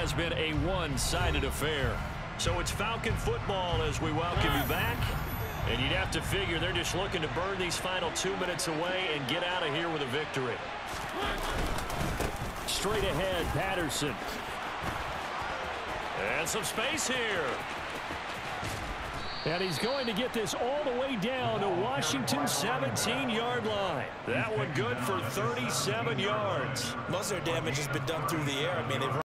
has been a one-sided affair. So it's Falcon football as we welcome you back. And you'd have to figure they're just looking to burn these final 2 minutes away and get out of here with a victory. Straight ahead, Patterson. And some space here. And he's going to get this all the way down to Washington's 17-yard line. That one good for 37 yards. Most of their damage has been done through the air. I mean, they've